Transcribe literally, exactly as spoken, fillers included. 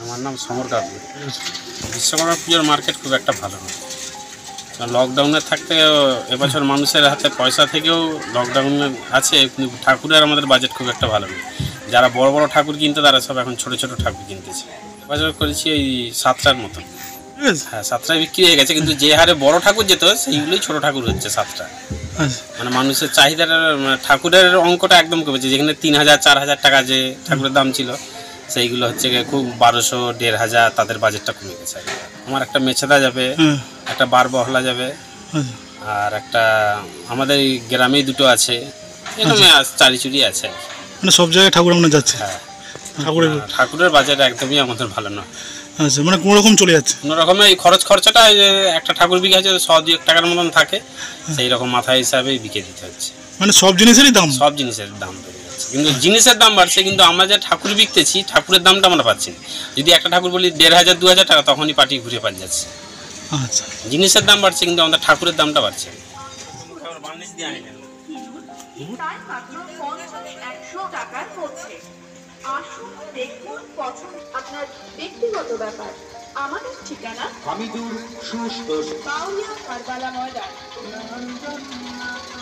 আমার নাম সমর কাকু। বিশ্বকর্মা পুজোর মার্কেট খুব একটা ভালো নয়। লকডাউনে থাকতে এবছর মানুষের হাতে পয়সা থেকেও লকডাউনে আছে, কিন্তু ঠাকুরের আমাদের বাজেট খুব একটা ভালো নেই। যারা বড় বড় ঠাকুর কিনতে তারা সব এখন ছোটো ছোটো ঠাকুর কিনতেছে। এবছর করেছি এই সাতটার মতো। হ্যাঁ, সাতটায় বিক্রি হয়ে গেছে, কিন্তু যে হারে বড় ঠাকুর যেত সেইগুলোই ছোটো ঠাকুর হচ্ছে সাতটা। মানে মানুষের চাহিদাটা, ঠাকুরের অঙ্কটা একদম কমেছে। যেখানে তিন হাজার চার হাজার টাকা যে ঠাকুরের দাম ছিল সেইগুলো হচ্ছে খুব বারোশো দেড় হাজার, তাদের বাজেটটা কমে গেছে। আমার একটা মেছেদা যাবে, একটা বার বহলা যাবে, আর একটা আমাদের এই গ্রামেই দুটো আছে, এরকম চারিচুরি আছে। মানে সব জায়গায় ঠাকুর আমরা যাচ্ছে। হ্যাঁ, ঠাকুরের ঠাকুরের বাজেট একদমই আমাদের ভালো নয়। আচ্ছা, মানে কোনো রকম চলে যাচ্ছে। কোনো রকমের এই খরচ খরচাটা একটা ঠাকুর বিকে হচ্ছে শ দুই টাকার মতন থাকে, সেই রকম মাথা হিসাবেই বিকে দিতে হচ্ছে। মানে সব জিনিসেরই দাম, সব জিনিসের দাম বেড়ে যাচ্ছে। কিন্তু জিনিসের দাম বাড়ছে, কিন্তু আমরা যে ঠাকুর বিকতেছি ঠাকুরের দামটা আমরা পাচ্ছি না। যদি একটা ঠাকুর বলি দেড় হাজার দু হাজার টাকা, তখনই পাটি ঘুরে পাওয়া যাচ্ছে। আচ্ছা, জিনিসের দাম বাড়ছে কিন্তু আমাদের ঠাকুরের দামটা বাড়ছে। আপনার ব্যক্তিগত ব্যাপার। আমাদের ঠিকানা হামিদুর সুস্থ ময়দান।